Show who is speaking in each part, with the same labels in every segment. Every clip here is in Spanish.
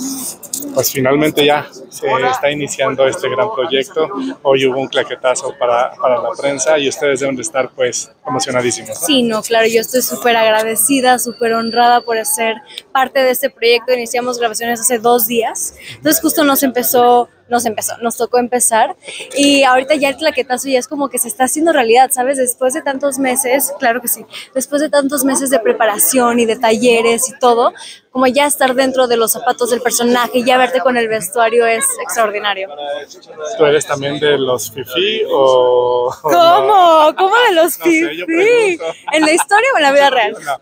Speaker 1: Pues finalmente ya se está iniciando este gran proyecto. Hoy hubo un claquetazo para la prensa y ustedes deben de estar pues emocionadísimos, ¿no?
Speaker 2: Sí, no, claro, yo estoy súper agradecida, súper honrada por ser parte de este proyecto. Iniciamos grabaciones hace 2 días, entonces justo nos tocó empezar y ahorita ya el claquetazo ya es como que se está haciendo realidad, ¿sabes? Después de tantos meses, claro que sí, después de tantos meses de preparación y de talleres y todo, como ya estar dentro de los zapatos del personaje y ya verte con el vestuario es extraordinario.
Speaker 1: ¿Tú eres también de los fifi o no?
Speaker 2: ¿Cómo? ¿Cómo de los
Speaker 1: No sé, yo
Speaker 2: Fifi?
Speaker 1: pregunto.
Speaker 2: ¿En la historia o en la vida real?
Speaker 1: No.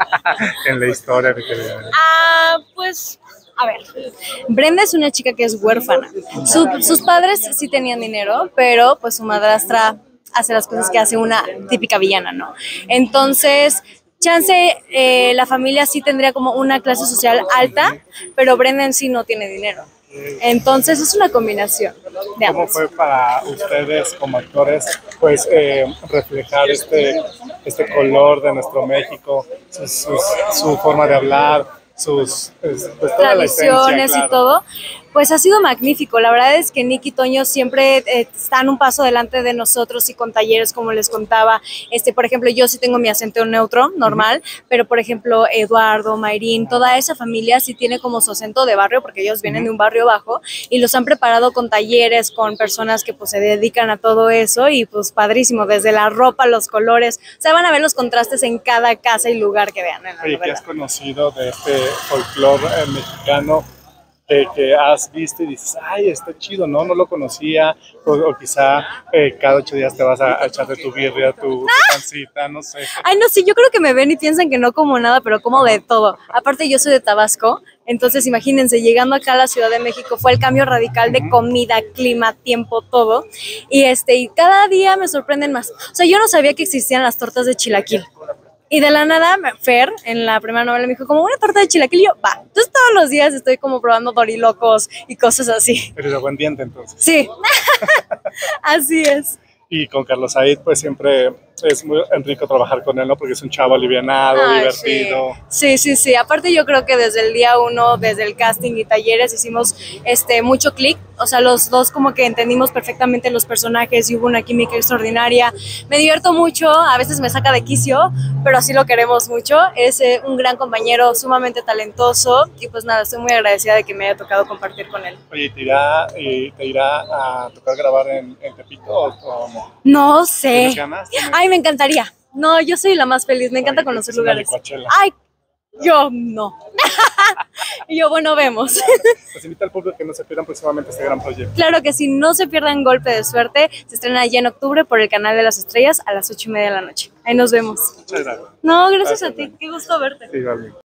Speaker 1: En la historia, mi querida.
Speaker 2: Pues, a ver, Brenda es una chica que es huérfana. Sus padres sí tenían dinero, pero pues su madrastra hace las cosas que hace una típica villana, ¿no? Entonces, chance, la familia sí tendría como una clase social alta, pero Brenda en sí no tiene dinero. Entonces es una combinación de
Speaker 1: ¿Cómo
Speaker 2: ambos.
Speaker 1: fue para ustedes como actores pues reflejar este color de nuestro México, su forma de hablar, pues, toda la esencia,
Speaker 2: Tradiciones y
Speaker 1: claro?
Speaker 2: todo, pues ha sido magnífico. La verdad es que Nick y Toño siempre están un paso delante de nosotros y con talleres, como les contaba. Por ejemplo, yo sí tengo mi acento neutro, normal, pero por ejemplo, Eduardo, Mayrín, toda esa familia sí tiene como su acento de barrio, porque ellos vienen de un barrio bajo y los han preparado con talleres, con personas que pues se dedican a todo eso y pues padrísimo, desde la ropa, los colores. O sea, van a ver los contrastes en cada casa y lugar que vean.
Speaker 1: Oye, ¿qué has conocido de este folclore mexicano que has visto y dices, ay, está chido, ¿no? No lo conocía, o quizá cada 8 días te vas a echar de tu birria, tu pancita, no sé.
Speaker 2: Ay, no, sí, yo creo que me ven y piensan que no como nada, pero como de todo. Aparte, yo soy de Tabasco, entonces imagínense, llegando acá a la Ciudad de México fue el cambio radical de comida, clima, tiempo, todo. Y cada día me sorprenden más. O sea, yo no sabía que existían las tortas de chilaquil. Y de la nada, Fer, en la primera novela, me dijo, como una torta de chilaquil, y yo, va. Entonces todos los días estoy como probando dorilocos y cosas así.
Speaker 1: Eres de buen diente, entonces.
Speaker 2: Sí, así es.
Speaker 1: Y con Carlos Said, pues siempre es muy rico trabajar con él, ¿no? Porque es un chavo alivianado,
Speaker 2: Ay,
Speaker 1: divertido.
Speaker 2: sí. Aparte yo creo que desde el día uno, desde el casting y talleres, hicimos mucho clic. O sea, los dos como que entendimos perfectamente los personajes y hubo una química extraordinaria. Me divierto mucho, a veces me saca de quicio, pero así lo queremos mucho. Es un gran compañero, sumamente talentoso y pues nada, estoy muy agradecida de que me haya tocado compartir con él.
Speaker 1: Oye, ¿te irá a tocar grabar en Tepito o no?
Speaker 2: No sé.
Speaker 1: ¿Tienes ganas?
Speaker 2: Ay, me encantaría. No, yo soy la más feliz, me encanta conocer lugares. Ay, yo no. Y yo, bueno, vemos.
Speaker 1: Pues invita al público que no se pierdan próximamente este gran proyecto.
Speaker 2: Claro que sí, no se pierdan Golpe de Suerte. Se estrena ya en octubre por el Canal de las Estrellas a las 8:30 de la noche. Ahí nos vemos.
Speaker 1: Muchas gracias.
Speaker 2: No, gracias a ti. Qué gusto verte.
Speaker 1: Sí, vale.